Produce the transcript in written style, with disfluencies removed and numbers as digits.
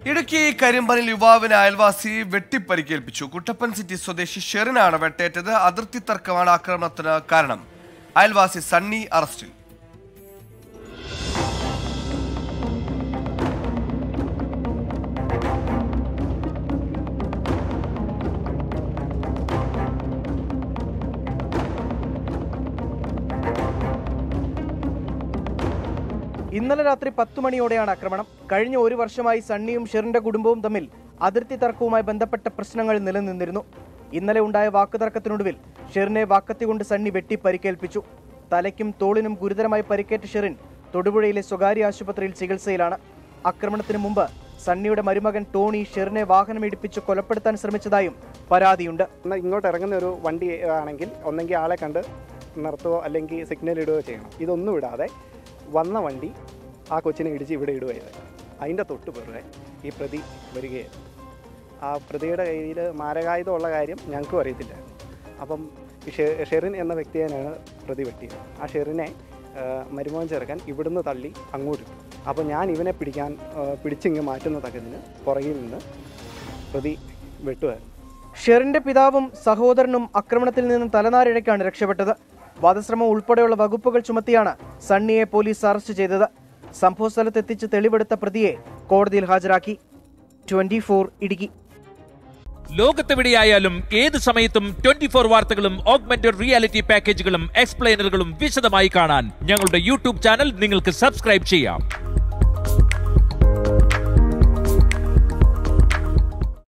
ഇടുക്കി കരിമ്പനിൽ യുവാവിനെ അയൽവാസി വെട്ടിപ്പരിക്കേൽപ്പിച്ചു. കുട്ടപ്പൻ സിറ്റി സ്വദേശി ഷെറിനാണ് വെട്ടേറ്റത്. അതിർത്തി തർക്കമാണ് ആക്രമണത്തിന് കാരണം. അയൽവാസി സണ്ണി അറസ്റ്റിൽ. ഇന്നലെ രാത്രി 10 മണിയോടെയാണ് ആക്രമണം. കഴിഞ്ഞ ഒരു വർഷമായി സണ്ണിയും ഷെറിന്റെ കുടുംബവും തമ്മിൽ അതിർത്തി തർക്കവുമായി ബന്ധപ്പെട്ട പ്രശ്നങ്ങൾ നിലനിന്നിരുന്നു. ഇന്നലെ ഉണ്ടായ വാക്കുതർക്കത്തിനൊടുവിൽ ഷെറിനെ വാക്കത്തി കൊണ്ട് സണ്ണി വെട്ടി പരിക്കേൽപ്പിച്ചു. തലയ്ക്കും തോളിനും ഗുരുതരമായി പരിക്കേറ്റ ഷെറിൻ തൊടുപുഴയിലെ സ്വകാര്യ ആശുപത്രിയിൽ ചികിത്സയിലാണ്. ആക്രമണത്തിന് മുമ്പ് സണ്ണിയുടെ മരുമകൻ ടോണി ഷെറിനെ വാഹനമിടിപ്പിച്ച് കൊലപ്പെടുത്താൻ ശ്രമിച്ചതായും പരാതിയുണ്ട്. ഇങ്ങോട്ട് ഇറങ്ങുന്ന ഒരു വണ്ടി ആണെങ്കിൽ ഒന്നെങ്കിൽ ആളെ കണ്ട് നിർത്തുകയോ അല്ലെങ്കിൽ സിഗ്നൽ ഇടുകയോ ചെയ്യണം. ഇതൊന്നും ഇടാതെ വന്ന വണ്ടി ആ കൊച്ചിനെ ഇടിച്ച് ഇവിടെ ഇടുകയത്. അതിൻ്റെ തൊട്ട് പിറകെ ഈ പ്രതി വരികയായിരുന്നു. ആ പ്രതിയുടെ കയ്യിൽ മാരകായുധമുള്ള കാര്യം ഞങ്ങൾക്കും അറിയത്തില്ലായിരുന്നു. അപ്പം ഷെറിൻ എന്ന വ്യക്തിയെയാണ് പ്രതി വെട്ടിയത്. ആ ഷെറിനെ മരുമോൻ ചെറുക്കൻ ഇവിടുന്ന് തള്ളി അങ്ങോട്ടിട്ടു. അപ്പോൾ ഞാൻ ഇവനെ പിടിച്ചിങ്ങ് മാറ്റുന്ന തക്കതിന് പുറകിൽ നിന്ന് പ്രതി വെട്ടുമായിരുന്നു. ഷെറിന്റെ പിതാവും സഹോദരനും ആക്രമണത്തിൽ നിന്ന് തലനാരിഴയ്ക്കാണ് രക്ഷപ്പെട്ടത്. വധശ്രമം ഉൾപ്പെടെയുള്ള വകുപ്പുകൾ ചുമത്തിയാണ് സണ്ണിയെ പോലീസ് അറസ്റ്റ് ചെയ്തത്. സംഭവസ്ഥലത്തെത്തിച്ച് തെളിവെടുത്ത പ്രതിയെ കോടതിയിൽ ഹാജരാക്കി. 24 ഇടുക്കി. ലോകത്തെവിടെയായാലും ഏത് സമയത്തും 24 വാർത്തകളും ഓഗ്മെന്റഡ് റിയാലിറ്റി പാക്കേജുകളും എക്സ്പ്ലെയിനറുകളും വിശദമായി കാണാൻ ഞങ്ങളുടെ യൂട്യൂബ് ചാനൽ നിങ്ങൾക്ക് സബ്സ്ക്രൈബ് ചെയ്യാം.